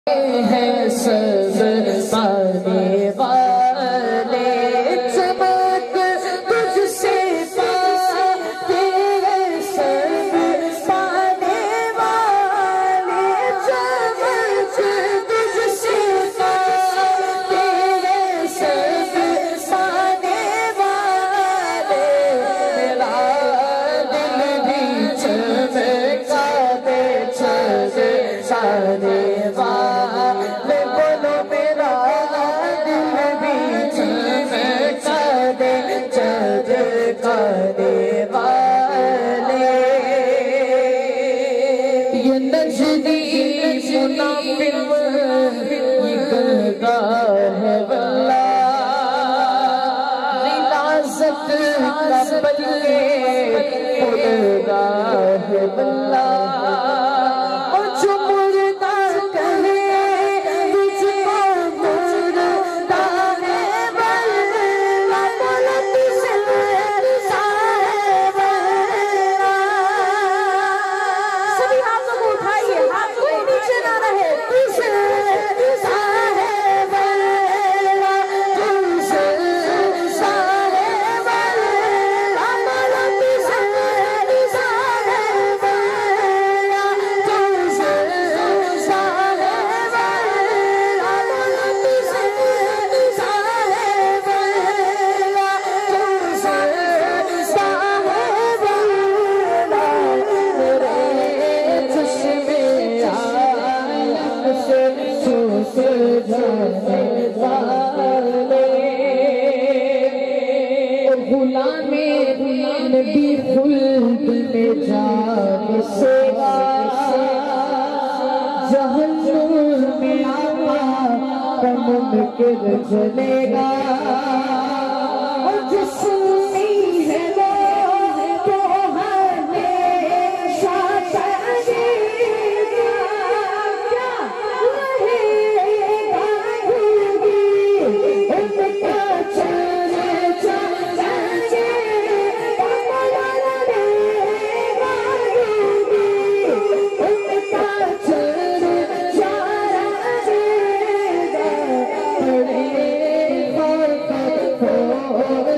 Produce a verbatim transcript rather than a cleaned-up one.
है सब पाने वाले चमक तुझसे पाते हैं सब पाने वाले चमक तुझसे पाते हैं सब पाने वाले मेरा दिल भी चमका दे चमकाने वाले बोलो मेरा दिल भी चमका दे चमकाने वाले ये नजदी मुनाफिर ये गलगा है वल्ला रियासत का बल्ले खुलगा है वल्ला गुलामे नबी खुल्द में जाने से जहन्नुम में आवा मुनकिर जलेगा और जिसमें है वो तो हमेशा रहेगा क्या रहेगा उनका चर्चा Oh